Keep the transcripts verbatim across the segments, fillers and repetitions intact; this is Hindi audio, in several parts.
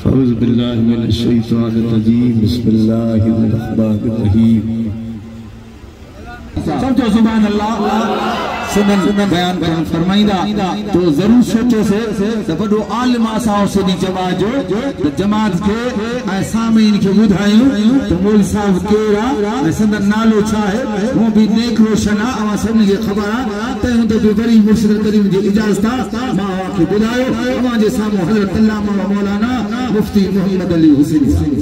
औज़ु बिल्लाहि मिनश शैतानिर रजीम बिस्मिल्लाहिर रहमानिर रहीम। समझो सुभान अल्लाह। सुनन बयान करण फरमाइंदा तो जरूर सोचो से त वडो आलिम असां सॼी जमात जो त जमात खे ऐं सामीन खे ॿुधायूं त मौलवी साहब केरु आहे ऐं संदन नालो छा आहे। वो भी नेक रोशन आहे, अवां सभिनी खे ख़बर आहे। तंहिं हूंदे बि वरी मुर्शिद करीम जी इजाज़त आहे मां अवांखे ॿुधायो अवां जे साम्हूं हज़रत अल्लामा मौलाना मुफ्ती मोहम्मद अली हुसैनी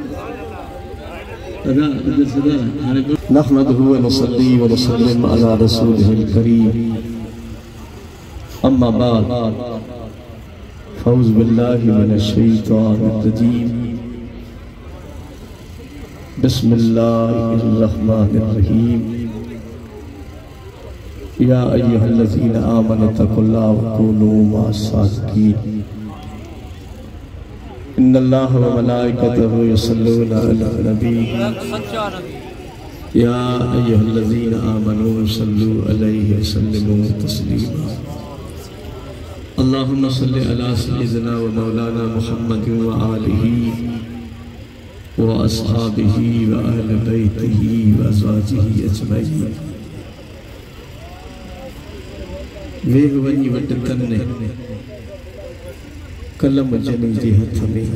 नहमदुहु व नसल्ली व नसल्लिम अला रसूलिहिल करीम। अम्मा बाद फौज़ बिल्लाहि मिनश शैतानिर रजीम बिस्मिल्लाहिर रहमानिर रहीम। या अय्युहल्लज़ीना आमनु तक़ुल्लाह व कूनू मअस-सादिक़ीन। इन्नल्लाह व मलाइकतहु युसल्लूना अला नबी या अय्युहल्लज़ीना आमनू सल्लू अलैहि व सल्लिमू तस्लीमा। अल्लाहुम्मा सल्लि अला सय्यिदिना व मौलाना मुहम्मद व आलिहि व अस्हाबिहि व अहलि बैतिहि व अज़वाजिहि अजमईन। वेग वञी वट तन्ने कलम जनी जे हथ में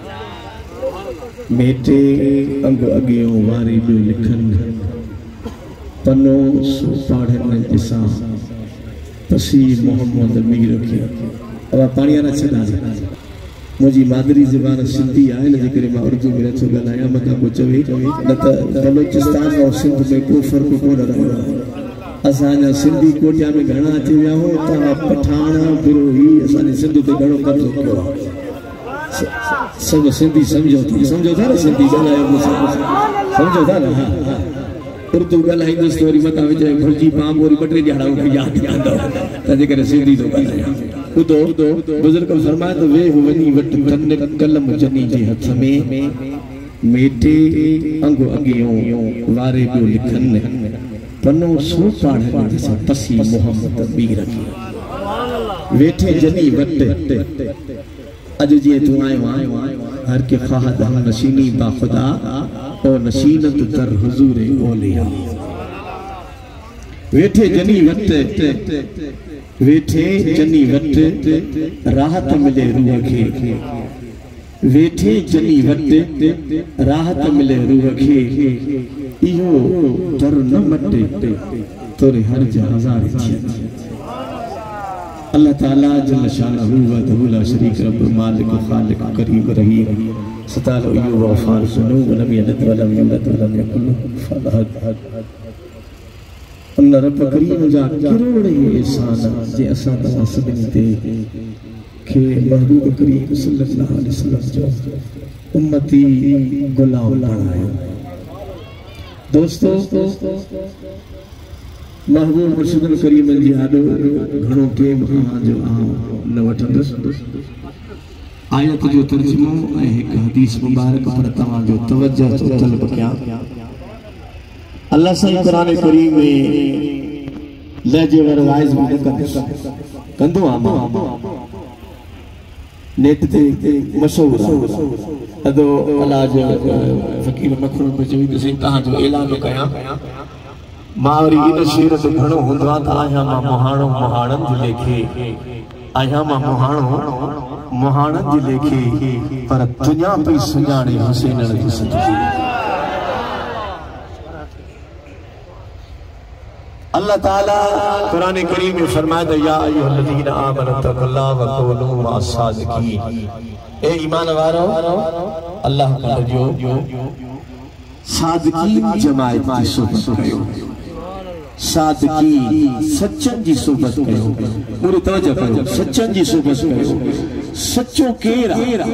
मेटे अंग अगियों वारी बि लिखन पनो सो पाढ़न जिसा पसी मोहम्मद मीर के अब पानी ना छदा मुझी मादरी ज़बान सिंधी आहे न करे मां उर्दू में नथो ॻाल्हायां मता को चवे न त बलोचिस्तान और सिंध में को फर्क कोन रहियो। असांजा सिंधी कोटिया में घणा थी विया हो तव्हां पठान बिरोही असांजे सिंध ते घणो कब्ज़ो कयो आहे। सब सिंधी समझो था समझो था न सिंधी ॻाल्हायो समझो था न। हा उर्दू ॻाल्हाईंदुसि त वरी मथां विझे घुरिजी पाम वरी ॿ टे ॼाणा मूंखे यादि कंदो तंहिंजे करे सिंधी थो ॻाल्हायां। ॿुधो बुज़ुर्ग फरमाए त वेह वञी वटि कन कलम जनी जे हथ में मेटे अंग अगियों वारे पियो लिखनि पनो सो पाढ़ जैसा पसी मोहम्मद मीर के वेठे जनी वट अज जे तू आयो आयो हर के ख्वाहद हम नशीनी बा खुदा ओ नशीनत दर हुजूर ओलिया। वेठे जनी वट वेठे जनी वट राहत मिले रूह के वेठे जनी वट राहत मिले रूह के इहो दर न मटे तोरे हर हजार थी। अल्लाह ताला जल शानहु व तआला शरीक रब मालिक खालिक करीम रहीम सतालो यो वफार सुनो व लम यलद व लम यूलद व लम यकुल लहु कुफुवन अहद। अल्लाह रब करीम जा करोड़ एहसान जे असां तव्हां सभिनी ते के महबूब करीम सल्लल्लाहु अलैहि वसल्लम जो उम्मती गुलाम बणायो। दोस्तों महबूब मुर्शिद करीम जी आडो घणो प्रेम अहां जो न वठंदुसि। आयत जो तर्जुमो ऐं हिकु हदीस मुबारक पर तव्हां जो तवज्जो थो तलब कयां। अल्लाह साईं कुरान करीम में लहजे वर वाइज भी न कंदो कंदो आमा नेट ते मशहूर अदो अल्लाह जो फकीर मखरूम पे चई त तहां जो ऐलान कया मावरी इन शेर ते घणो हुंदो आ त आया मां मोहाणो मोहाणन जी लेखे आया मां मोहाणो मोहाणन जी लेखे पर दुनिया पे सुञाणे हुसैन जी सजदी। अल्लाह ताला कुरान करीम में फरमाया या अय्युहल्लज़ीना आमनु तक़ुल्लाह व कूनू मअस-सादिक़ीन। ए ईमान वारो अल्लाह का जो सादिक़ीन जमात की सोबत कयो। सादिक़ीन सच्चन जी सोबत कयो। पूरी तवज्जो कयो सच्चन जी सोबत कयो। सच्चो केर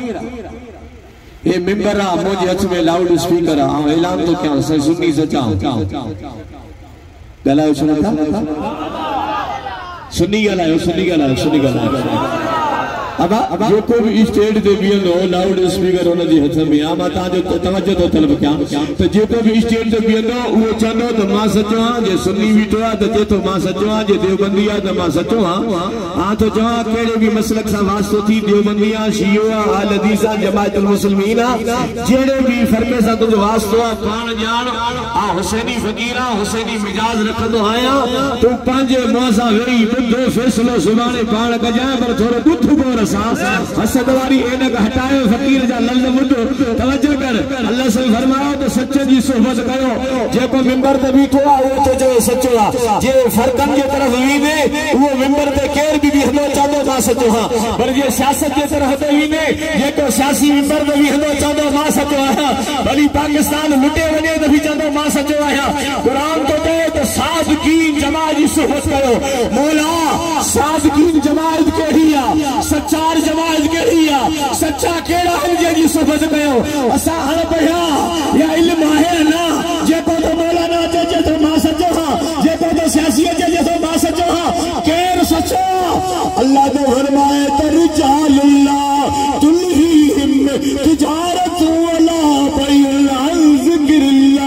ए मिंबर आ मुझे हथ में लाउड स्पीकर आ ऐलान तो क्या सुन्नी सच्चा गलायो सुना था सुन्नी गलायो सुन्नी गलायो सुन्नी गलायो अब जेको भी स्टेज ते बीहंदो लाउड स्पीकर उन जे हथ में आ, मां तव्हांजो तवज्जो थो तलब कयां त जेको भी स्टेज ते बीहंदो उहो चवंदो त मां सचो आहियां, जे सुन्नी बीठो आहे त चए थो मां सचो आहियां, जे देवबंदी आहे त मां सचो आहियां। हां तो चवां कहिड़े बि मसलक सां वास्तो थी, देवबंदी आहे, शियो आहे, अहल हदीस आहे, जमाअतुल मुस्लिमीन आहे, जहिड़े भी फर्क़े सां तुंहिंजो वास्तो आहे, पाण ॼाण आ हुसैनी फ़क़ीर आहे, हुसैनी मिजाज रखंदो आहियां। तूं पंहिंजे मुंहं सां वेही ॿुधो फ़ैसिलो सुभाणे पाण कजांइ, पर थोरो ॿुध पोइ रसां हसद वारी ऐनक हटाए फ़क़ीर जा लफ़्ज़ ॿुध, तवज्जो कर। अल्लाह से फरमायो त सच जी सोहबत कयो, जेको मिंबर ते बीठो आहे उहो तो चए सचो आहे, जे फ़र्क़नि जे तरफ़ वीने उहो मिंबर ते केर बि बीहंदो चवंदो मां सचो आहियां, पर जे सियासत जे तरफ़ ते वीने जेको सियासी मिंबर ते बीहंदो चवंदो मां सचो आहियां, भली पाकिस्तान लुटे वञे त बि चवंदो मां सचो आहियां। क़ुरान तो चए त सादिकीन जमाअत जी सोहबत कयो। मौला सादिकीन जमाअत कहिड़ी आहे, सचार जमाअत कहिड़ी आहे, सच्चा कहिड़ा आहिनि जंहिंजी सोहबत कयो। असां हाणे पढ़िया या इल्मु आहे न, जेको तो मौलाना चए थो मां सचो आहियां, जेको तो सियासी चए थो मां सचो आहियां, केरु सचो? अल्लाह तो फरमाए त रिजालुल्लाह तुल्हीहिम तिजारतु वला बैउन अन ज़िक्रिल्लाह।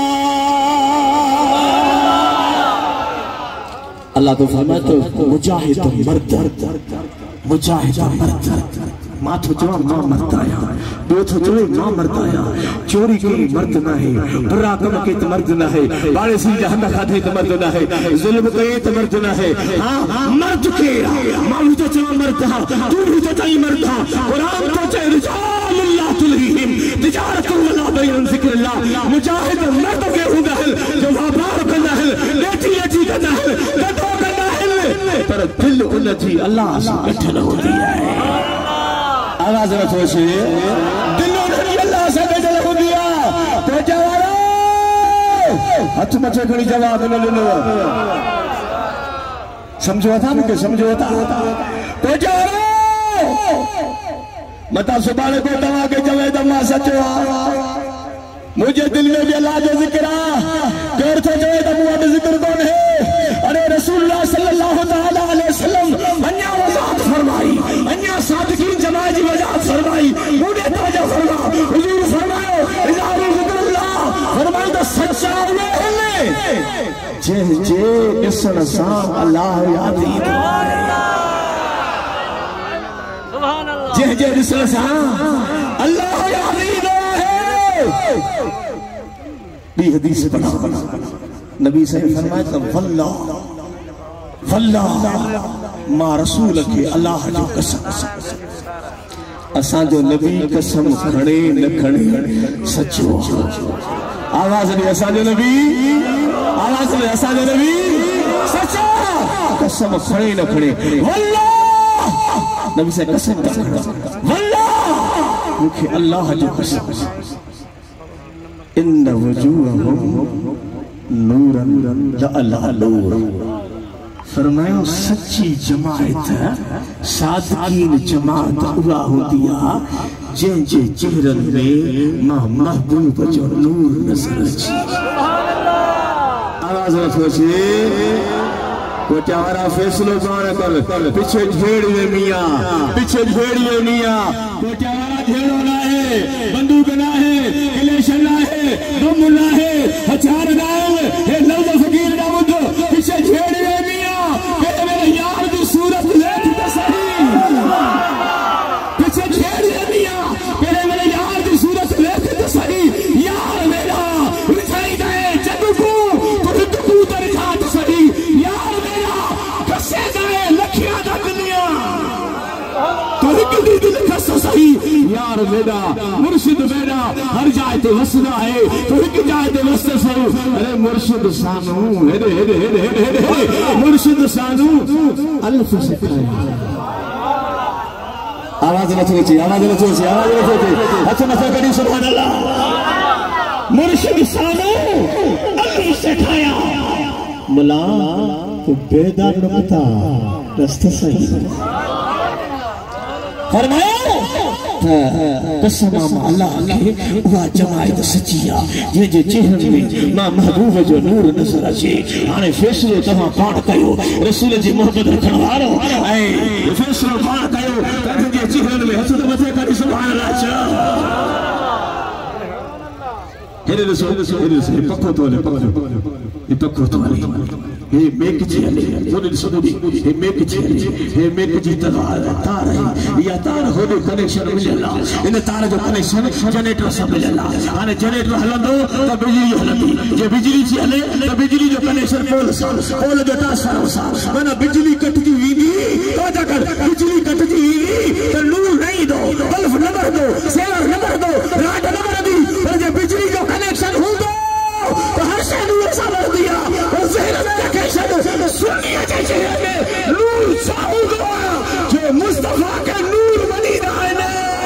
अल्लाह तो फरमाए तो मुजाहिद मर्द, मुजाहिद मर्द, मां तो चवां मां मर्द आहियां, ॿियो थो चवे मां मर्द आहियां, चोरी कई मर्द न आहे, बुरा कम कई त मर्द न आहे, बाड़ेसी जा हंध खाधे त मर्द न आहे, ज़ुल्म कई त मर्द न आहे। हां मर्द केरु? मां बि तो चवां मर्द हा, तू बि तो चई मर्द हा। क़ुरान तो चए रिजालुल्लाह तुल्हीहिम तिजारतु वला बैउन ज़िक्रिल्लाह, मुजाहिद मर्द के हूंदा आहिनि जो वापार कंदा आहिनि, लेटी लेटी कंदा आहिनि, गदो कंदा आहिनि, पर दिलि उन जी अल्लाह सां गठियल हूंदी आहे। आवाज रखो से दिल उन्हनि अल्लाह सां गॾियल हूंदी आहे। तो जवानो हथ मथे खणी जवाब न ॾिनो, सम्झो था मूंखे, सम्झो था? तो जवानो मता सुभाणे को तव्हांखे चवे त मां सचो आहियां, मुंहिंजे दिल में भी अल्लाह जो ज़िक्र आहे, केरु थो चवे त मूं वटि ज़िक्र कोन्हे? अरे रसूलुल्लाह सल्लल्लाहु तआला अलैहि वसल्लम अञा वज़ाहत फरमाई, अञा सादिकीन जमाअत जी वज़ाहत फरमाई, मूंखे तवज्जो फरमा, हुजूर फरमायो इज़ारु ज़िक्रुल्लाह, फरमायो त सच्चा उहे आहिनि जे जे ॾिसण सां अल्लाह याद ईंदो आहे, सुभान अल्लाह, जे जे ॾिसण सां अल्लाह याद ईंदो आहे। ॿी हदीस पढ़ा, नबी साईं फरमाए त वल्लाह वल्लाह मां रसूल खे अल्लाह जो कसम, असांजो नबी कसम खणे न खणे सचो। आवाज ॾे असांजो नबी, आवाज ॾे असांजो नबी सचो, कसम खणे न खणे, वल्लाह नबी साईं कसम खणे, वल्लाह मूंखे अल्लाह जो कसम, इन वजूहहुम नूरन लअला नूर, फरमायो सच्ची जमाअत सादिकीन जमाअत उहा हूंदी आहे जंहिंजे चेहरनि में मां महबूब जो नूर नज़र अचे। आवाज़ रखो से कोटा वारा फैसलो पाण कर, पीछे झेड़िए मियां, पीछे झेड़िए मियां, कोटा वारा झेड़ो ना है, बंदूक ना है, इलेक्शन ना है, बम ना है, हथियार ना है, हे लफ्ज़ फकीर ना बुध, पीछे झेड़िए मियां, मेरे मेरे यार दी सूरत लेख ते सही, पीछे झेड़िए मियां, मेरे मेरे यार दी सूरत लेख ते सही, यार मेरा रिठाई दे जदुकू तू दुकू ते रिठा ते सही, यार मेरा कसे दे लखिया दा दुनिया तू एक दी दिल कस सही, यार मेरा मुर्शिद मेरा हर जाए ते वसदा है, तो एक जाए ते वसदा सही। अरे मुर्शिद सानू हेडे हेडे हेडे हेडे हेडे मुर्शिद सानू अल्फ सिखाया। आवाज न थी, आवाज न थी, आवाज न थी, हथ न कड़ी सुभान अल्लाह। मुर्शिद सानू अल्फ सिखाया, मुला तो बेदार नुक्ता रास्ता सही फरमाया, कसम अल्लाह के उहा जमाअत सच्ची आहे जंहिंजे चेहरनि में मां महबूब जो नूर नज़र अचे। हाणे फ़ैसिलो तव्हां पाण कयो, रसूल जी मोहबत रखण वारो ऐं फ़ैसिलो पाण कयो। जे चेहरनि में हथ मथे कढी सुभाणे अल्लाह हेरे ॾिसो हेरे ॾिसो पखो तो हले पखो ये पखो तो हले हे मेक जी हले होने ॾिसो हे मेक जी हले हे मेक जी तार तार है या तार होने कनेक्शन मिलला इन तार जो कनेक्शन जनरेटर से मिलला हाने जनरेटर हलंदो त बिजली हलंदी जे बिजली जी हले त बिजली जो कनेक्शन पोल सा पोल जो ट्रांसफार्मर सा माना बिजली कटजी वींदी तो जाकर बिजली कटजी वींदी त नूर नहीं दो बल्ब न भर दो सेवर न भर दो रात न भर दी पर जे बिजली जो कनेक्शन हो दो तो हर शय नूर सा भर दिया और जहर में कनेक्शन सुनिए जैसे में नूर सा हो गया जो मुस्तफा के नूर बनी रहा है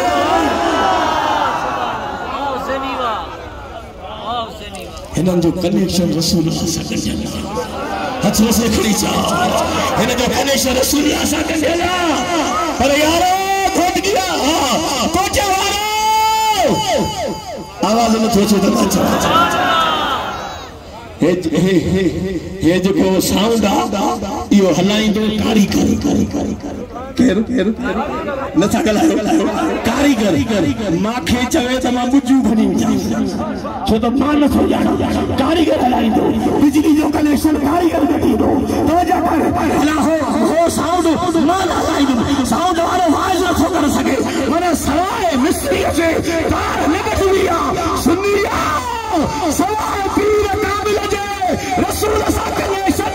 हिनन जो कनेक्शन रसूल सा कंडेला हथों से खड़ी चा हिन जो कनेक्शन रसूल सा कंडेला पर यारो खोट गया कोचे वारो आवाज में थोचो तो अच्छा हे हे हे हे जो को साउंड आ यो हलाई दो कारीगर कारीगर केर केर न सकल कारीगर माखे चवे त मां बुजू बनी छो तो मान न हो जाना कारीगर हलाई दो बिजली जो कनेक्शन कारीगर दे दो तो जाकर हला हो हो साउंड मान हलाई दो साउंड वालो आवाज न हो कर सके माने सवाए मिस्त्री से तार निकलिया सुनिया सवाए पीर काबिल जे रसूल सा कनेक्शन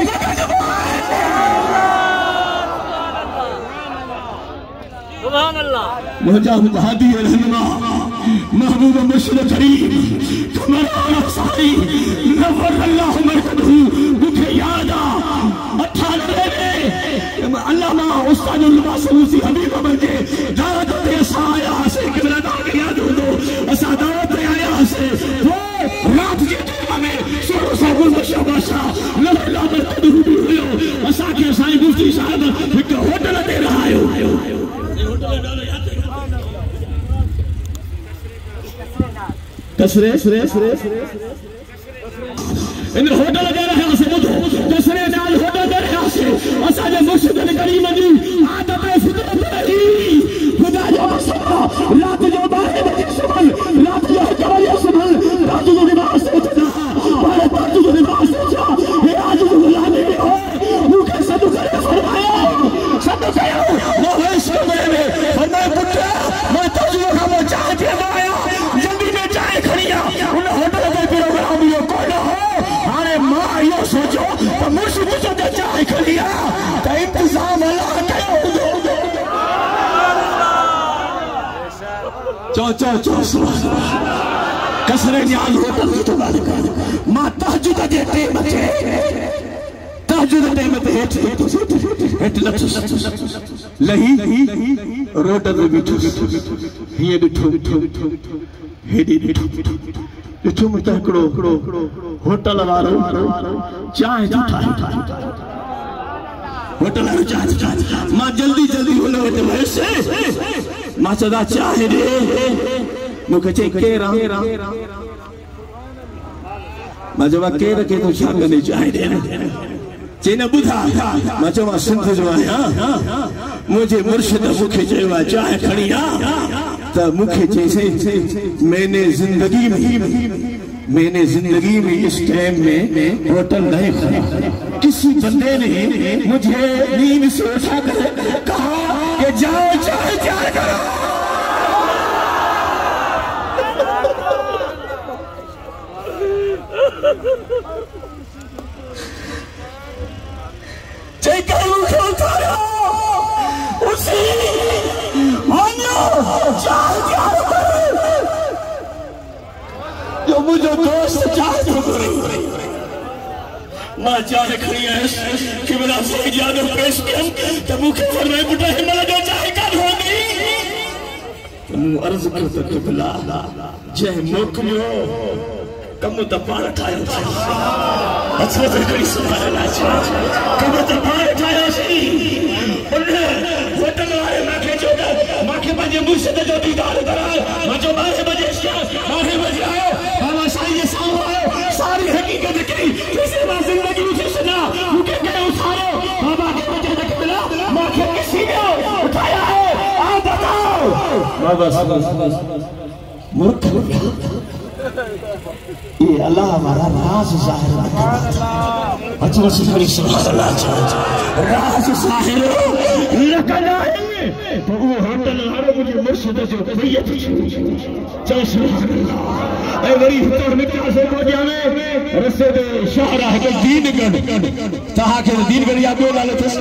सुभान अल्लाह मुजाहिद हादी रहनुमा महबूब मुर्शिद करीम कमर साई नवर अल्लाह मरकदहू मुझे याद आ अठानवे में अल्लामा उस्ताद उल्लासूसी हबीब बजे दावत पे आया से किबला दा याद हो दो असा दावत पे आया से वो रात जे में सोरो साबुल मशाबाशा नवर अल्लाह मरकदहू भी हुयो असा के साईं मुफ्ती साहब एक होटल दे रहा है कसरे इन होटल दे रहे हैं से बुधो कसरे नाल होटल दे रहे हैं से असा जे मुर्शिद करीम जी आदत फितरत रही खुदा जो मसला रात जो बारह बजे सुबह रात जो कवलिया सुबह रात जो नमाज से उठना बारह रात जो नमाज से उठा ये आज जो गुलामी में हो मुझे सद करे फरमाया सद कयो वो है समय में फरमाया पुत्र मैं तुझे हम चाहते आया जल्दी में चाय खड़िया उन होटल के प्रोग्राम यो कोन हो हाने मां यो सोचो तो मुर्शिद जो चाय खड़िया तो इंतजाम अल्लाह कयो चो चो चो सुभान कसरे न्याल होटल तो बात कर मां तहज्जुद जे टाइम ते तहज्जुद टाइम ते हेठ हेठ लथ लही रोड ते बिठो हिए बिठो हेडी बिठो बिठो मत करो होटल वालो चाय ठाहे होटल वालो चाय ठाहे मां जल्दी जल्दी होले वटे वैसे मां सदा चाहे दे मुखे चे केरा मां जवा केर के तो छा कने चाहे दे चेन बुधा मां चवा सिंध जो आया मुझे मुर्शिद मुखे चवा चाहे खड़िया त मुखे चैसे मैंने जिंदगी में मैंने जिंदगी में इस टाइम में होटल नहीं खाया किसी बंदे ने मुझे नींद से उठा कर कहा कि जाओ चाय चाय करो उसी जो मुझे दोस्त चाहते मां चाहे खड़ी है कि मेरा सही जादू पेश किया तो मुखे फरमाए पुटा हिम्मत जो चाहे कर होगी तू अर्ज कर तो किबला जे मोकलियो कम तो पाण ठायो अच्छा तो कड़ी सुभान अल्लाह कम तो पाण ठायो सी उन होटल वाले माखे जो माखे बजे मुर्शिद जो दीदार करा मां जो बारह बजे बारह बजे आयो बाबा साईं ये साहब आयो सारी हकीकत की किसी ना जिंदगी में सुना मुके गए उठाओ बाबा के बजे तक मिला माखे किसी ने उठाया है आ बता बस मूर्ख ये अल्लाह हमारा राज जाहिर अच्छा बड़ी सुभान अल्लाह राज जाहिर लकना है तो वो होटल वालों मुझे मुर्शिद जो भैया चल सुभान अल्लाह ए बड़ी हितर निकाल से को जावे रस्ते दे शाहरा है दीनगढ़ तहा के दीनगढ़ या दो लाले थे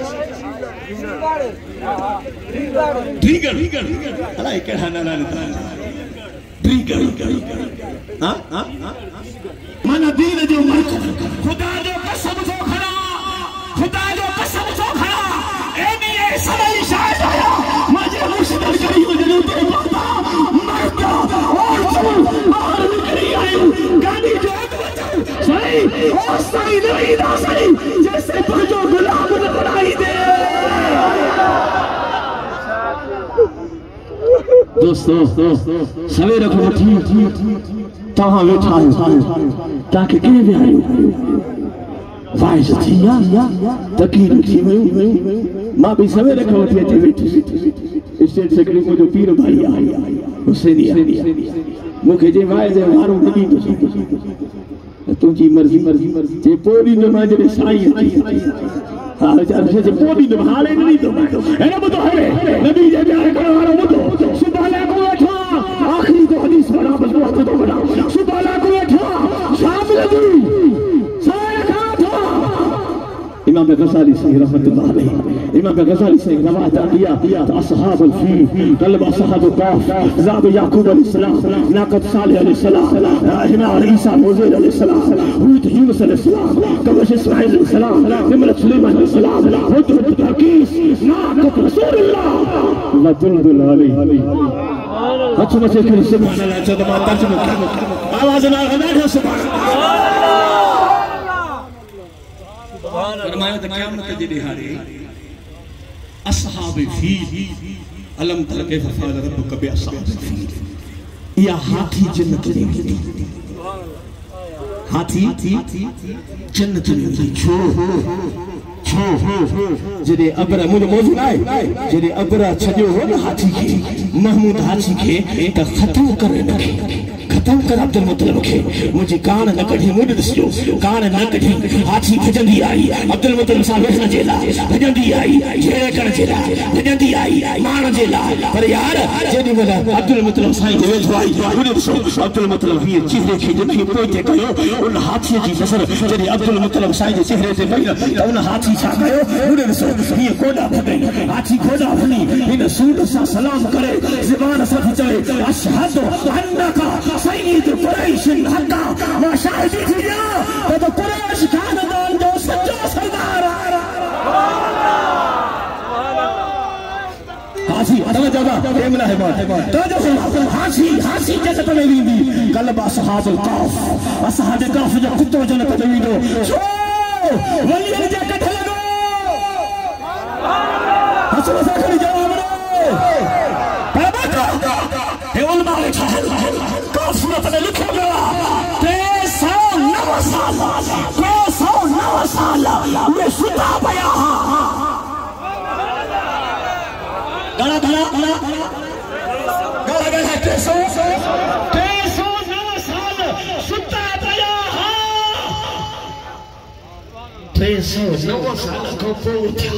दीनगढ़ अल्लाह के हना ना दीनगढ़ हां हां माना दीन जो मर्क खुदा जो कसम सो खड़ा खुदा जो कसम सो खड़ा ए नहीं ए समय शायद आया मुझे मुर्शिद करी हो जरूर तो माता मरता और चल और निकली आई गाड़ी जो सही और सही नहीं ना सही जैसे बजो गुलाब ने बनाई दे दोस्तों सवेरे को उठी तहां बैठा है ताकि के भी आयो वाइस थिया तकी रखी हुई मां भी सवेरे को उठी थी बैठी स्टेट सेक्रेटरी को जो पीर भाई आया हुसैनी मुखे जे वाइस जे मारो दी तो तुझी मर्जी मर्जी जे पोरी नमाज रे साईं हां यार जे पोरी नमाले नहीं तो एने बुतो है नबी जे प्यार करो वारो बुतो सुबह को बैठा आखिरी तो हदीस बना बस वक्त तो बना सुबह को बैठा शाम लगी सारा खाता इमाम गज़ाली सही रहमतुल्लाह अलैहि इमाम गज़ाली सही रवायत किया तो असहाब الفيل قلب اصحاب الكهف ذهب يعقوب عليه السلام ناقة صالح عليه السلام حمار عيسى موزيل عليه السلام هود يونس عليه السلام كبش اسماعيل عليه السلام نمرة سليمان عليه السلام هدهد بلقيس ناقة رسول الله الله تنزل عليه अच्छा बच्चे फिर सुभान अल्लाह अच्छा तो तर्जुमा आवाज ना गदा सुभान अल्लाह फरमाया तो क़यामत जे दिहाड़े असहाब फील अलम तल कैफ फ़अल रब्बुक बि असहाब फील या हाथी जन्नत में हाथी जन्नत में छो छो जदे अबरा मुझे मौजूद आए जदे अबरा छजो हो न हाथी के महमूद हाथी के त खत्म करे न खत्म कर अब्दुल मुत्तलिब के मुझे कान न कढी मुझे दसो कान न कढी हाथी भजंदी आई अब्दुल मुत्तलिब साहब वेखना जेला भजंदी आई जेड़े कर जेला भजंदी आई मान जेला पर यार जदी वाला अब्दुल मुत्तलिब साईं के वेझो आई मुझे दसो अब्दुल मुत्तलिब ही चेहरे के जदी पोते कयो उन हाथी जी नजर जदी अब्दुल मुत्तलिब साईं के चेहरे ते पई त उन हाथी छा कयो मुझे दसो ही कोडा भगई हाथी कोडा भनी इन सूद सा सलाम करे ज़बान सा चले अशहदु अन्नका सय्यद कुरैश हक्का मा शाहिदी थिया तो कुरैश खानदान जो सच्चो सरदार हासी अदला जगह एमला है बात तो जो हासी हासी जन्नत में वींदी कल्ब असहाबुल काफ असहाब काफ जो कुत्तो जन्नत में वींदो छो वलियन जे कठ लगो हसन साखरी जवाब रे बाबा हे उलमा बैठा है सूरत में लिखा गया तीन सौ नौ साल तीन सौ नौ साल मैं सुता पया गला गला गला गला गला तीन सौ तीन सौ नौ साल सुता पया तीन सौ नौ साल को पूछा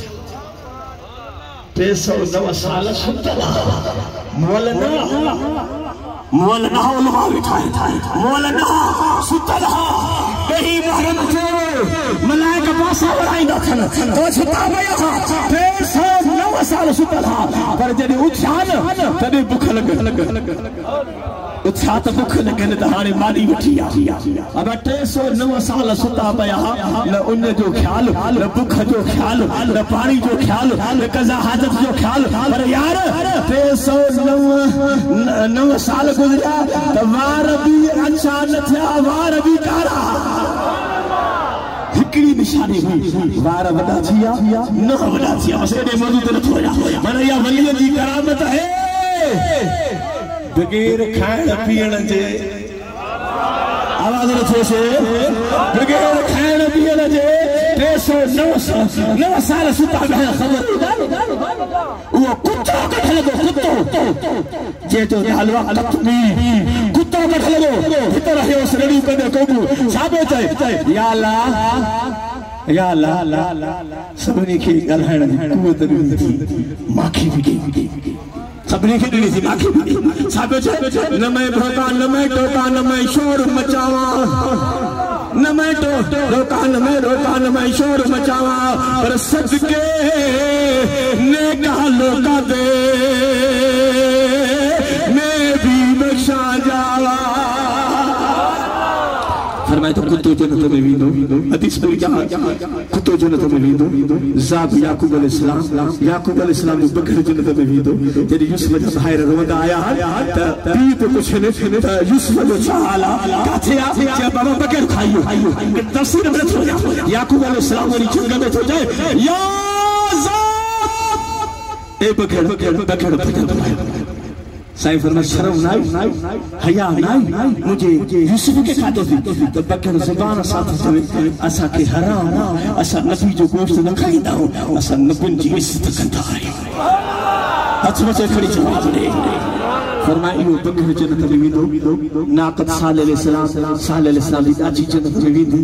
तीन सौ नौ साल सुता मौलाना मौलाना उलमा बैठा है मौलाना सुतला यही महरम जो मलाइका पासा वराई न खन तो सुता भया तीन सौ नौ साल सुतला पर जदे उछान तदे भूख लगे उछा तो भूख लगे न हाणे मारी वठी आ अब तीन सौ नौ साल सुता पया न उन जो ख्याल न भूख जो ख्याल न पानी जो ख्याल न कज़ा हाजत जो ख्याल पर यार तीन सौ नौ साल गुजरा तो वार भी अच्छा न थिया वार भी कारा हिकड़ी निशानी हुई वार वडा थिया न वडा थिया बस एडे मौजूद न थोया माने या वलियन जी करामत है बगैर खाइण पीअण जे आवाज न थे से बगैर खाइण पीअण जे टे सौ नव नव साल सुता पिया ख़बर वो कुत्तो कढ लगो कुत्तो जे जो हलवा कतमी कुत्तो कढ लगो भीतर रहियो सड़ियूं कदे कोबू साबे चए या अल्लाह या अल्लाह सभिनी खे ॻाल्हाइण जी क़ुवत ॾिनी थी माखी बि ॾिनी सभिनी खे ॾिनी थी माखी बि साबे चए न मैं भोका न मैं टोका न मैं शोर मचावा न मैं तो रोका न मैं रोका न मैं शोर मचावा पर सदके ने कहा लोका दे मैं भी बख्शा जावा फरमाए तो कुत्तो जन्नत में वींदो हदीस में क्या कुत्तो जन्नत में वींदो ज़ाब याकूब अलैहिस्सलाम याकूब अलैहिस्सलाम जो बकरे जन्नत में वींदो जॾहिं यूसुफ जा भाइर रोंदा आया त पीउ त कुछ न त यूसुफ जो छा हाल आहे काथे आहे चए बाबा बकरो खाइयो तफसीर में थो याकूब अलैहिस्सलाम वरी जंग में थो जाए या ज़ाब ए बकरो बकरो बकरो साईं फरमाए शर्म नाई हया नाई मुझे यूसुफ के खातो थी तो बकर ज़ुबान साथ चवे असा के हराम असा नबी जो गोश्त न खाईंदा असा नबी जी इज्जत कंदा आहियूं हथ में खड़ी जवाब ॾे फरमाए इहो बकर जन्नत में वेंदो नाक़त साल अलैहिस्सलाम साल अलैहिस्सलाम जी ॾाची जन्नत में वेंदी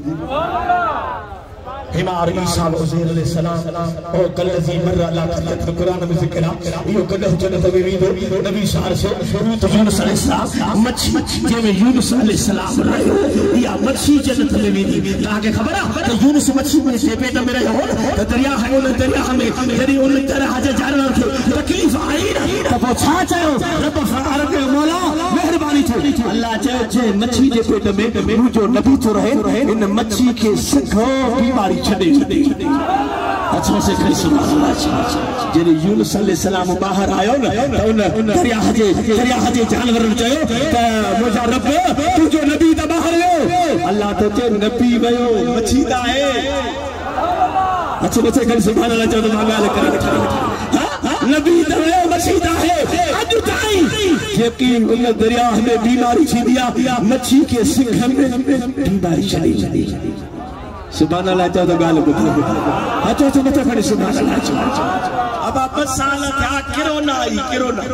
हिमार ईसा उज़ैर अलैहिस्सलाम ओ कल्लज़ी मर्रा ला तक़त कुरान में ज़िक्र यो कल्लह जन्नत में वेंदो नबी सार से तो यूनुस अलैहिस्सलाम मच्छी जंहिंमें यूनुस अलैहिस्सलाम रहियो इहा मच्छी जन्नत में वेंदी तव्हांखे ख़बर आहे त यूनुस मच्छी में जे पेट में रहियो हो त दरिया है उन दरिया में जॾहिं उन तरह जे जानवर खे तकलीफ़ आई न त पोइ छा चयो रब फरमायो के मौला महिरबानी थियो अल्लाह चयो जे मच्छी जे पेट में मुंहिंजो नबी थो रहे इन मच्छी खे सघो बीमारी छड़े अच्छा से खड़ी सुभान अल्लाह जॾहिं यूनुस अलैहिस्सलाम बाहर आयो न त उन दरिया जे दरिया जे जानवर चयो त मुंहिंजा रब तुंहिंजो नबी त बाहर वियो अल्लाह तो चयो नबी वियो मच्छी त आहे अच्छा बच्चे खड़ी सुभान अल्लाह चयो त मां ॻाल्हि करे नबी त वियो मच्छी त आहे अॼु ताईं जेकी उन दरिया में बीमारी थींदी आहे मच्छी के सिंघ में बीमारी छॾी छॾी सुभान अल्लाह चयो तो गाल ॿुधो अचो अचो मथे खड़ी सुभान अल्लाह चयो अब बस साल थिया किरोना आई किरोना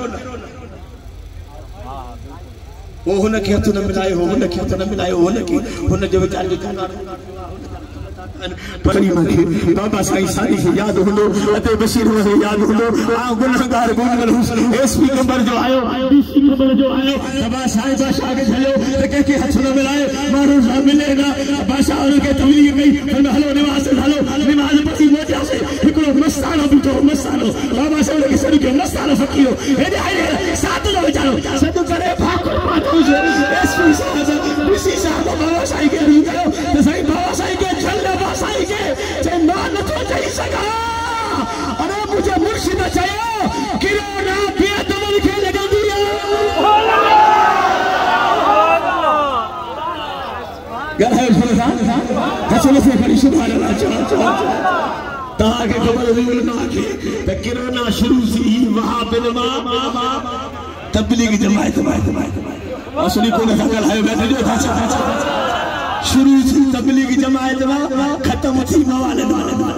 वो हुन खे हथ न मिलायो हुन खे हथ न मिलायो हुन खे हुन जो वीचार जो परी मांखे बाबा साईं साईं खे यादि हूंदो अते बशीर खे यादि हूंदो आ गुनाहगार गुनगल एसपी कमर जो आयो डीसी कमर जो आयो बाबा साईं बादशाह के झलियो त कंहिंखे हथ न मिलाए माण्हू सां मिले न बादशाह उनखे तबलीग कई हलो निमाज़ हलो निमाज़ पढ़ी मोटियासीं हिकिड़ो मस्तानो बीठो मस्तानो बाबा साईं उनखे सॾु कयो मस्तानो फ़क़ीरो हेॾे हेॾे सात जो वीचारो सॾु करे भाकुर माथो एसपी साहिब डीसी साहिब बाबा साईं खे अर्ज़ु कयो त साईं बाबा साईं खे झल साईं के जे मां नथो चई सघां अरे मुझे मुर्शिद चयो किरोना बेदमन खे लॻंदी आहे ॻाल्हायो थोरो सा हसो से खड़ी सुभान अल्लाह चओ तव्हांखे ख़बर हुई न खे त किरोना शुरू थी वहाबिन मां तबलीग जमायत मां असली कोन ॻाल्हायो बैठे जो था शुरू थी तबलीग जमायत में खत्म थी मवालिद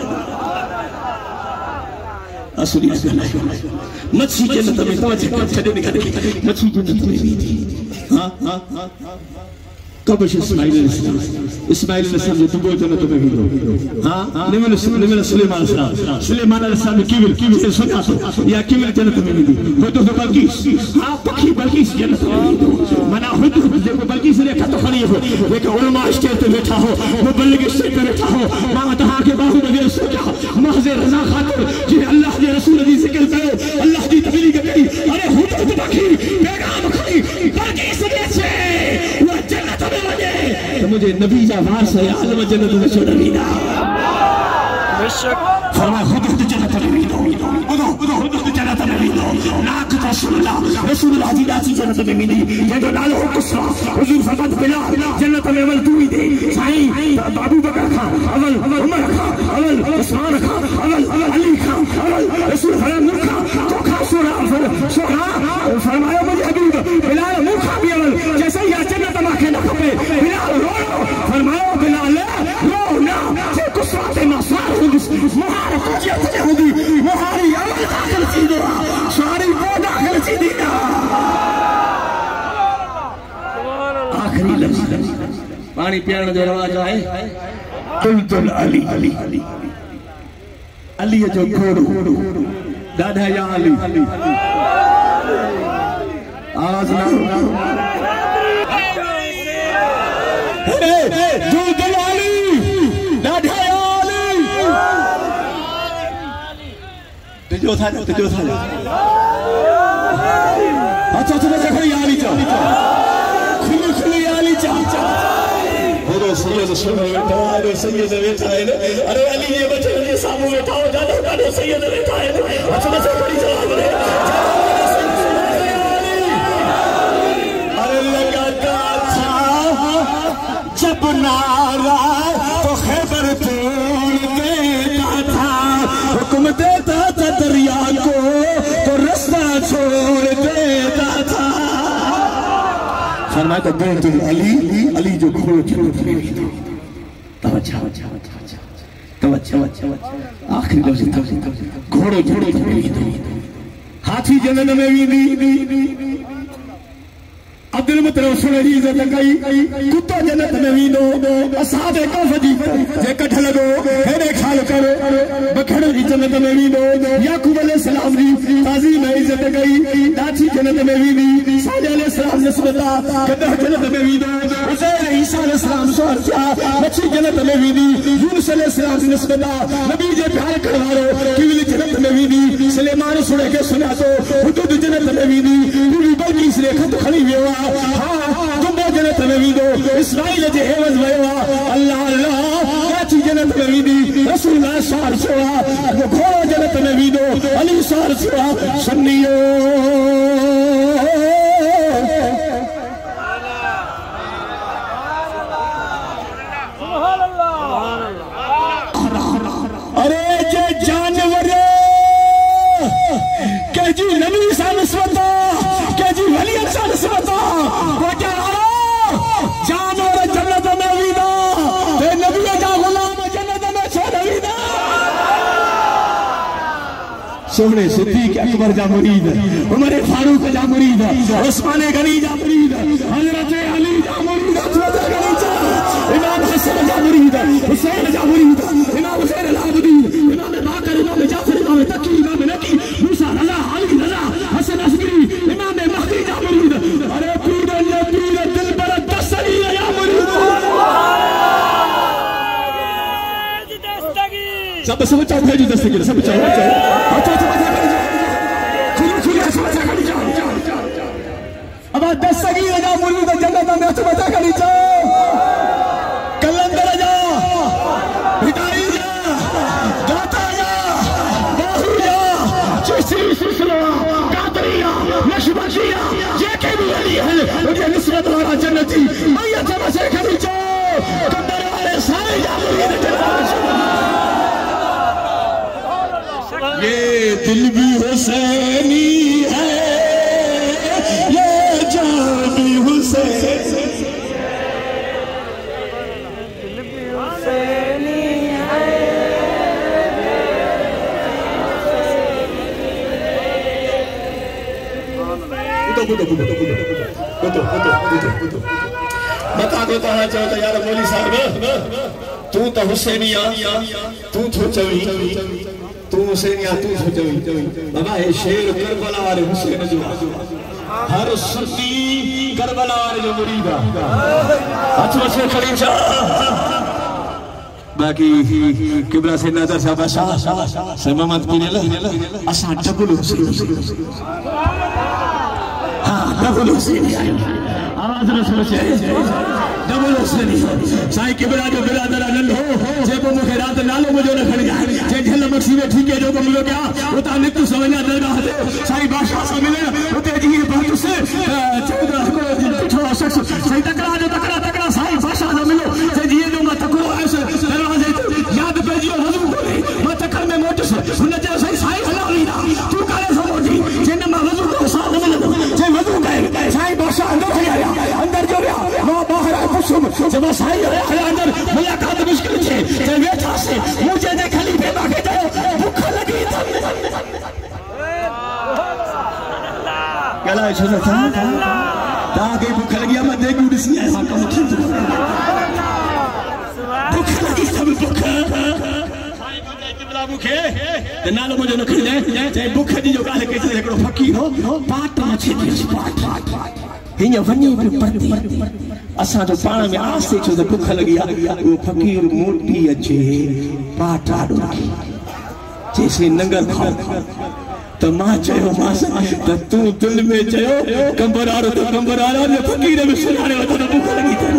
असली मच्छी जन्नत में तवज्जो छॾे निकरे मच्छी जन्नत में भी थी हां हां कबश इस्माइल अलैहिस्सलाम इस्माइल अलैहिस्सलाम जो दुबो जन्नत में भी हां निमन निमन सुलेमान अलैहिस्सलाम सुलेमान अलैहिस्सलाम किबिल किबिल सुना तो या किबिल जन्नत में भी हो तो बल्कीस हां पखी बल्कीस जन्नत में भी मना खुद देखो बल्कीस ने खत खड़ी हो देखो उलमा स्टेज पे बैठा हो मुबल्लिग स्टेज पे बैठा हो मां तहां के बाहु में सोचा महज रजा खातिर जे अल्लाह के रसूल दी जिक्र करो अल्लाह दी तबलीग करी अरे हुद हुद पखी पैगाम खड़ी बल्कीस ने छे वो जन्नत में वने तो मुझे नबी जा वारस है आलम जन्नत में छोड़ दीना बेशक फरमा खुद खुद जन्नत में भी दो बुदो बुदो खुद खुद जन्नत में भी दो नाक रसूलुल्लाह रसूलुल्लाह जी दाची जन्नत में भी नहीं ये तो नालो कुसरा हुजूर फरमात बिला जन्नत में अवल तू ही दे साईं अबू बकर खां अवल उमर खां अवल उस्मान खां अवल अली खां अवल रसूल फरमान नूर खां चौखा सोना सोना फरमाया मुझे हबीब बिलाल नूर खां भी अवल जैसे ही जन्नत में के न खपे बिलाल रो फरमाया बिलाल रो ना जे कुछ पानी पीअण जो रवाज आहे तुलतुल अली अली अली जो घोड़ो ॾाढा या अली आवाज ना तुलतुल अली ॾाढा या अली तुझो था तुझो था अच्छा अच्छा बच्चा खड़ी आली चा खुली खुली आली चा होरो सैयद सुन बैठा है सैयद बैठा है अरे अली ये बच्चे ये सामने बैठा हो जानो जानो सैयद बैठा है अच्छा बच्चा खड़ी चला बोले अरे लगाता था जब नारा तो खैबर तोड़ देता था हुक्म देता था दरिया को तो रास्ता छोड़ देता था फरमाया तो तुम अली अली जो घोड़ो छोड़ तवज्जो तवज्जो आखिरी लफ्ज़ घोड़ो घोड़ो हाथी जनन में वींदी अब्दुल मुतलब सुने जी इज्जत कई कुत्ता जन्नत में वींदो असाद कफ जी जे कठ लगो हेरे खाल कर बखड़ जी जन्नत में वींदो याकूब अलैहिस्सलाम जी ताज़ी में इज्जत कई दाची जन्नत में वींदी साले अलैहिस्सलाम निस्बता कदह जन्नत में वींदो उज़ैर ईसा अलैहिस्सलाम सोहर जा मच्छी जन्नत में वींदी यूनुस अलैहिस्सलाम निस्बता नबी जे प्यार करवारो किविल जन्नत में वींदी सुलेमान सुने के सुना तो हुदूद जन्नत में वींदी पूरी बल्कि से खत खड़ी वेवा हाँ तुम जन्नत में वींदो इस्माइल जे हेवज़ वयो अल्लाह अल्लाह काची जन्नत में वींदी रसूलुल्लाह सार सोआ वो घोड़ो जन्नत में वींदो अली सार सोआ सुन्नियो अरे जे जानवर के जी नबी सा निस्बता के जी वली सा निस्बता वो क्या जानवर जन्नत में वींदा ते नबी जा गुलाम जन्नत में छो वींदा सोने सिद्दीक अकबर जा मुरीद उमर फारूक जा मुरीद उस्मान गनी जा मुरीद हजरत अली जा मुरीद इमाम हसन जा मुरीद हुसैन जा मुरीद इमाम हुसैन अल-आबिदीन इमाम बाकर इमाम जाफर इमाम तकी इमाम नकी मूसा रज़ा अली रज़ा हसन अस्करी इमाम महदी जा मुरीद अरे पीर ने पीर दिल पर तसली या मुरीद सब सब चाहो जी दस्तगीर सब चाहो अच्छा अच्छा खुली खुली सब करी जाओ अब दस्तगीर जा मुरीद जन्नत में अच्छा बता करी जाओ कलंदर जा हिदाई जा दाता जा बाहू जा चिश्ती सिलसिला कादरिया नक्शबंदिया ये के भी अली है उनके निस्बत वाला जन्नती मैं अच्छा बसे करी जाओ कब्र वाले सारे जा मुरीद जन्नत ये दिल भी हुसैनी है ये जान भी हुसैनी बता दो कहा चाहता यार मौली साहब तू तो हुसैनिया तू छो चवी तू हुसैनिया तू छो चवी बाबा ये शेर करबला वाले हुसैन जो हर सुन्नी करबला वाले जो मुरीद अच्छा अच्छा खड़ी जा बाकी किबला से नजर शाबाश से मोहम्मद पीने असा डबल हुसैन हाँ डबल हुसैन आवाज न सुनो डबल हुसैन साईं किबला जो बिरादर न हो जेको मुखे रात नालो मुझो न खण जाए जे झल मक्सी में ठीके जो को मिलो क्या उता निकु सवना दरगाह ते साईं बादशाह से मिले उते जी बात से चौदह को पिछो शख्स साईं तकड़ा जो तकड़ा तकड़ा साईं बादशाह से मिलो जे जी जो मैं तकड़ो ऐसे दरवाजे याद पे जियो वजू कोने मैं तकड़ में मोटस सुन जे साईं साईं हलाली ना तू काले समझी जिन में वजू को साथ मिले जे वजू गए साईं बादशाह अंदर आया अंदर जो गया मां बाहर पुछम जब साईं आया अंदर मुलाकात मुश्किल छे जे बैठा से मुझे जे खलीफे माके जाओ भूख लगी था गला छो था ता के भूख लगी मैं देखू दिसी है हां कम थी भूख लगी सब भूख किबला भूखे ते नालो मुझे न खड़े चाहे भूख जी जो गाल कैसे एकड़ो फकीर हो पाट मछी थी पाट हिन वनी पे परती असा जो पाण में आसे छो त भूख लगी आ वो फकीर मोटी अचे पाट आडो जैसे नंगर खाओ तो मां चयो मास त तू दिल में चयो कंबर आरो तो कंबर आरो ने फकीर में सुनाने तो भूख लगी थी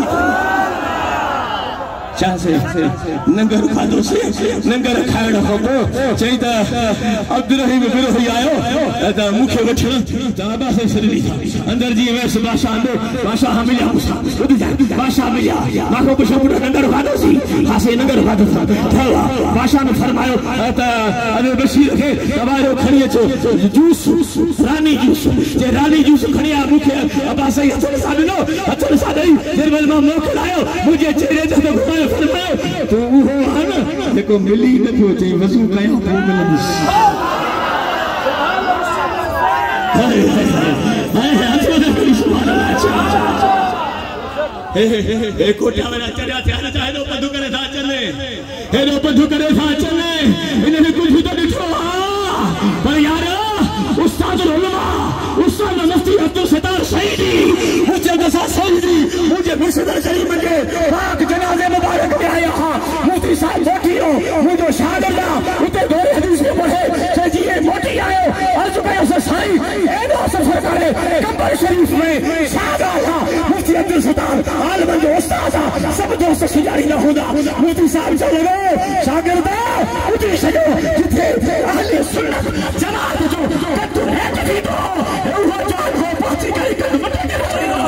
चाहे नंगर खादो से नंगर खाइण खां पोइ चई त अब्दुर्रहीम बिरोही आयो त मूंखे वठण त अबा से छॾी अंदर जी वेस बादशाह अंदर बादशाह मिलिया ॿुध जा बादशाह मिलिया मां को पुट नंगर खादो सी हासे नंगर खादो था बादशाह ने फरमायो त अरे बशीर खे दबारो खणी अचो जूस रानी जूस जे रानी जूस खणी आ मूंखे अबा से हथन सां ॾिनो हथन सां ॾेई जेमल मां मोकिलायो मुंहिंजे चेहरे ते घुमायो तो वो है ना देखो मिली न थियो चई वजू कया तो मिलंदस हाय हाय हाय सुभान अल्लाह हे हे कोठा में चढ़या ध्यान चाहे तो बंधु करे था चले हे रो बंधु करे था चले इन्हें कुछ तो दिखो पर यार उस्ताद उलमा उस्ताद मुफ्ती अब्दुल सत्तार शहीदी मुझे दसा शहीदी मुझे मुर्शिदा शरीफ के पाक जनाजे मुबारक में आया हां मुफ्ती साहब मोटी हो मुझे शागिर्दा उते दोरे हदीस में पढ़े से जी ये मोटी आयो अर्ज कयो से साईं एडो सफर करे कंबर शरीफ में सादा मुफ्ती अब्दुल सत्तार आलम जो उस्ताद सब दोस्त सुजारी न होदा मुफ्ती साहब चले शागिर्दा उते सजो जिथे अहले सुन्नत जमात जो कतु है कभी तो वो जान हो पाती कई कर मटे के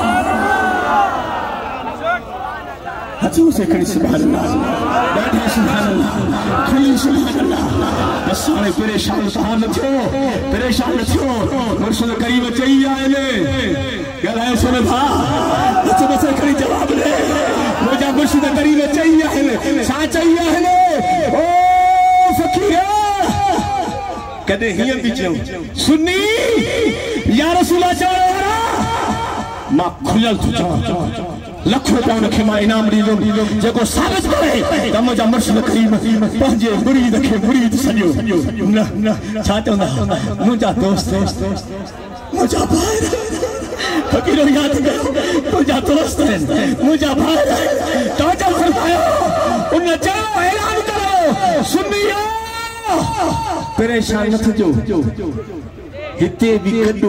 हजू से कड़ी सुभान अल्लाह बैठे सुभान अल्लाह खड़ी सुभान अल्लाह बस सारे परेशान साहब न थियो परेशान न थियो मुर्शिद करीम चई आए गलाए सुन भा बस बस खड़ी जवाब दे मुझे मुर्शिद करीम चई आए सा चई आए ओ फकीर कदे हिय भी चयो सुन्नी या रसूल अल्लाह मां खुलल थो लख रुपया उनखे मां इनाम ॾींदुमि जेको साबित करे त मुंहिंजा मुर्शिद करीम पंहिंजे मुरीद खे मुरीद सॼो न न छा चवंदा मुंहिंजा दोस्त मुंहिंजा भाई फकीरो यादि कयो मुंहिंजा दोस्त आहिनि मुंहिंजा भाई तव्हांजो फरमायो उन चयो ऐलान करो सुन्नियो परेशान न थिजो हिते भी कॾु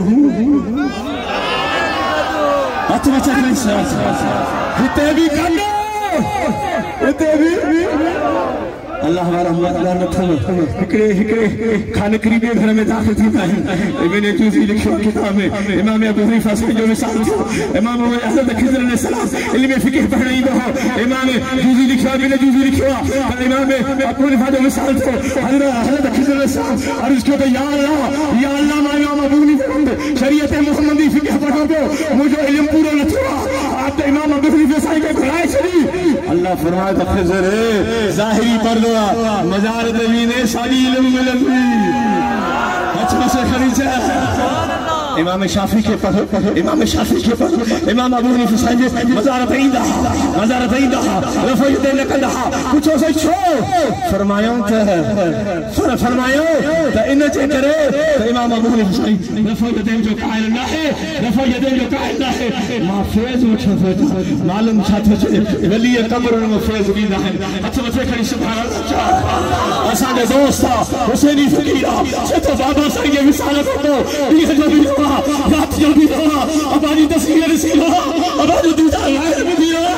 हथ में चढ़ हिते भी कॾु हिते भी अल्लाह वाला अल्लाह न थम हिकड़े हिकड़े खानकरी के घर में दाखिल थी है मैंने जूजी लिखो किताब में इमाम अबू हनीफा से जो मिसाल थी इमाम हजरत खिजर ने सलाम इल्म फिक्र पढ़ाई दो इमाम जूजी लिखो मैंने जूजी लिखो इमाम अबू हनीफा जो मिसाल थो हजरत हजरत खिजर ने सलाम अर्ज किया तो या अल्लाह या अल्लाह मां इमाम अबू हनीफा शरीयत मुहम्मदी फिक्र पढ़ो तो मुझे इल्म पूरा न थियो आप तो इमाम अबू हनीफा साईं के घुराए छड़ी अल्लाह फरमाए तो खिजर ज़ाहिरी पर्दो मजार नबी ने सारी इल्म मिलंदी अच्छा से खरीचा इमाम शाफी के पढ़ो इमाम शाफी के पढ़ो इमाम अबू हनीफा साईं जे मजार तईंदा मजार तईंदा रफ़ो यदे न कंदा कुछो से छो फरमायो त फरमायो त इन जे करे त इमाम अबू हनीफा साईं रफ़ो यदे जो कायल न है रफ़ो यदे जो कायल न है मां फैज उठो मालूम छा थो चए वली कब्र में फैज ॾींदा आहिनि हथ मथे खणी सुभान अल्लाह असांजो दोस्त हुसैनी फकीर छो तो बाबा साईं जे विसाल कंदो इहे जो बि रात जो भी रहा अबानी तस्वीर सी रहा अबानी दूजा गायब भी रहा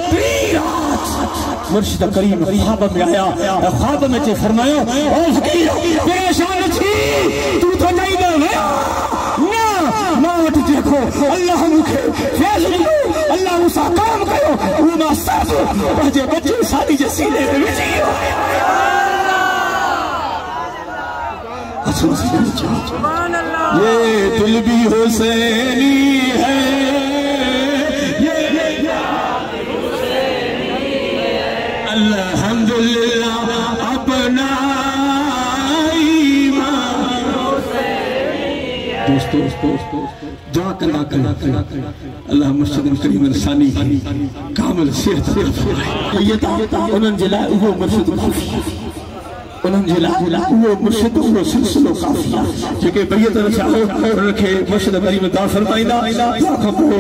मुर्शिद करीम ख्वाब में आया ख्वाब में जे फरमायो ओ फकीर परेशान थी तू तो नहीं ना ना मां वट देखो अल्लाह मुखे फैज ॾिनो अल्लाह मुसा काम कयो वो मां सब पंहिंजे बच्चे साडी जे सीने में विझी सुभान अल्लाह ये दिल भी हुसैनी है ये अल्हम्दुलिल्लाह अपना ईमान दोस्तों दोस्तों कंदा कंदा अल्लाह मुर्शिद करीम सानी कामिल सेहत ये ता उन्हनि जे लाइ उहो मुर्शिद उन्हनि जे लाइ उहो मुर्शिद उहो सिलसिलो काफ़ी आहे जेके बैत रचायो उनखे मुर्शिद करीम दा फरमाईंदा खां पोइ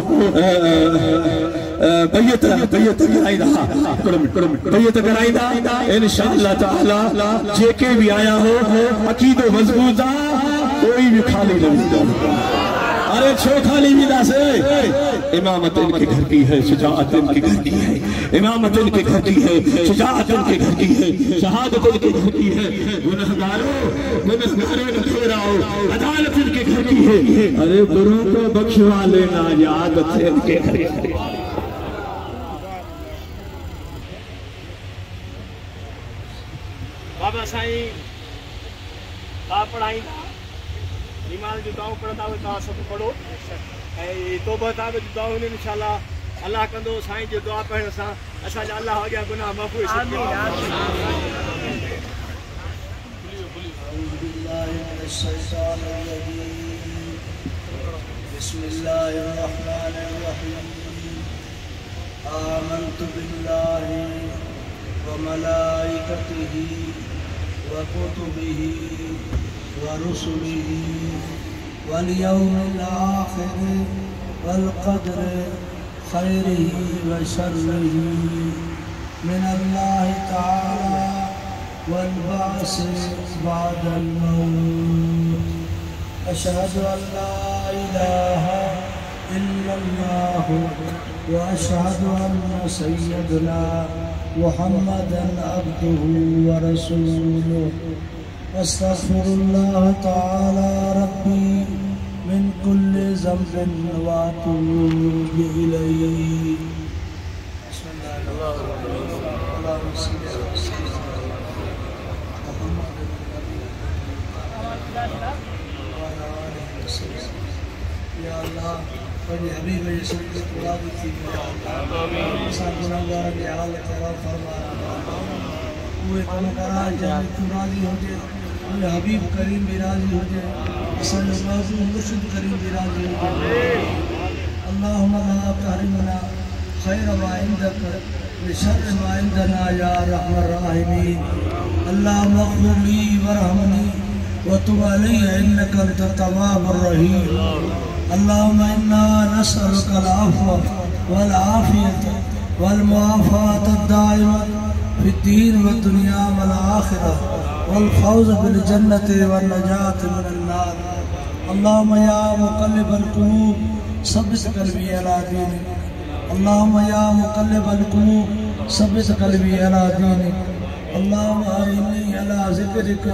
बैत बैत कराईंदा बैत कराईंदा इंशाअल्लाह ताला जेके भी आया हो अकीदो मजबूत आ कोई भी खाली नहीं होगा। अरे छो खाली विदा से इमामत इनके घर की है, शुजाअत इनके घर की है, इमामत इनके घर की है, शुजाअत इनके घर की है, शहादत इनके घर की है। गुनहगारों गुनहगारों न ठहराओ, अदालत इनके घर की है। अरे बुरों को बख्शवा लेना याद इनके घर की है। बाबा साईं का पढ़ाई ईमान जो दुआऊं पढ़ंदा हुआ तव्हां सभु पढ़ो ऐं तौबा ताब जी दुआऊं आहिनि इंशाअल्लाह अल्लाह कंदो साईं जो दुआ पढ़ण सां असांजा अल्लाह अॻियां गुनाह माफ़ आमन्तु बिल्लाहि व मलाइकतिहि व कुतुबिहि ورسله واليوم الآخر والقدر خيره وشره من الله تعالى والبعث بعد الموت أشهد أن لا إله إلا الله وأشهد أن سيدنا محمدا عبده ورسوله أستغفر الله تعالى ربي من كل ذنب وأتوب إليه. بسم الله الرحمن الرحيم. اللهم صل على سيدنا محمد وعلى آله وسلم. يا الله पंहिंजे हबीब जी सुन्नत वारी थी आमीन। असां गुनाहगार जी हालत ख़राब फरमा उहे कम करा जंहिं तूं राज़ी हुजे उहे हबीब करीम भी राज़ी हुजे असांजो महबूब मुर्शिद करीम भी राज़ी हुजे। अल्लाहुम्मा ला तहरिमना खैर मा इंदक बिशर्र मा इंदना या रहमान राहिमीन। अल्लाहुम्मा अग़फिर ली वरहमनी व तुब अलैया इन्नका अंतत तव्वाबुर रहीम। अल्लाहुम्मा इन्ना नसअलुका अल-अफ़्व वल आफ़ियत वल मुआफ़ात अद-दाइमा في الدين والدنيا والآخرة والفوز بالجنة والنجاة من النار. اللهم يا مقلب القلوب ثبت قلبي على دينك. اللهم يا مقلب القلوب ثبت قلبي على دينك. اللهم أعني على ذكرك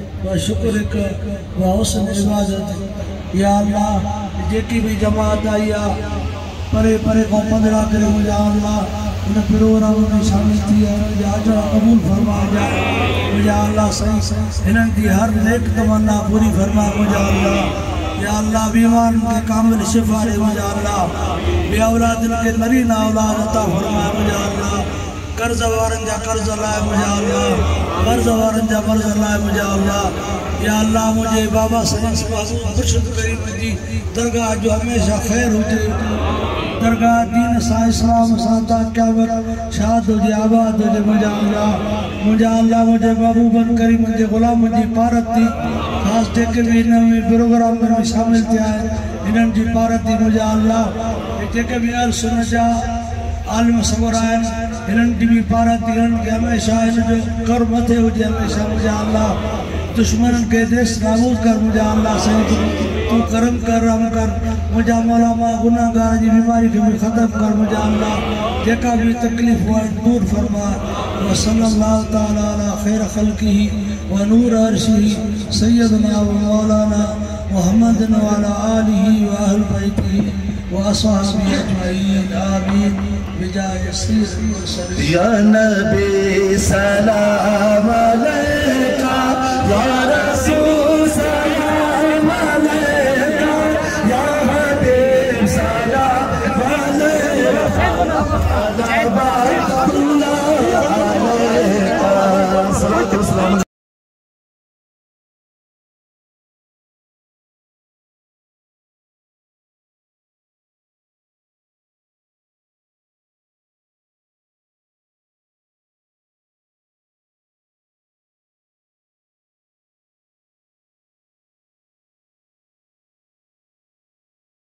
وشكرك وحسن عبادتك. या अल्लाह जेकी भी जमात आई आहे परे परे खां पंद्रहं करे मुंहिंजा अल्लाह उन प्रोग्राम में शामिल थी है मुंहिंजा अजर क़बूल फरमा जा मुंहिंजा अल्लाह सही हिननि जी हर नेक तमन्ना पूरी फरमा मुंहिंजा अल्लाह। या अल्लाह बीमार के कामिल शिफ़ा ॾे मुंहिंजा अल्लाह। बे औलादनि खे नरीना औलाद अता फरमा मुंहिंजा अल्लाह। कर्ज़ वारनि जा कर्ज़ लाइ मुंहिंजा अल्लाह। मर्ज़ वारनि जा मर्ज़ लाइ मुंहिंजा अल्लाह। या अल्लाह मुझे बाबा साईं मुर्शिद करीम जी दरगाह जो हमेशा खैर हुजे। दरगाह दीन सां इस्लाम सां ता क़यामत शाद हुजे आबाद हुजे मुंहिंजा अल्लाह। मुंहिंजा अल्लाह मुझे महबूबन करीम जे ग़ुलाम जी पारत थी ख़ासि जेके भी हिन में प्रोग्राम में शामिल थिया आहिनि हिननि जी पारत थी मुंहिंजा अल्लाह। जेके भी अहल सुन्नत जा आलिम सबर आहिनि हिननि जी बि पारत थी हिननि खे हमेशा हिन जो कर मथे हुजे हमेशा मुंहिंजा अल्लाह। दुश्मन के देश नाबूद कर मुझे अल्लाह सही तू करम कर रहम कर मुझा मौला मां गुनाहगार जी बीमारी के भी खत्म कर मुझे अल्लाह। जेका भी तकलीफ हुआ दूर फरमा। व सल्लल्लाहु तआला अला खैर खल्क़िही व नूर अर्शिही सय्यदना व मौलाना मुहम्मदन व अला आलिही व अहल बैतिही व अस्हाबिही अजमईन आमीन बिजाह सय्यद या नबी सलाम अलैका या रसूल सलाम अलैका या हबीब सलाम अलैका।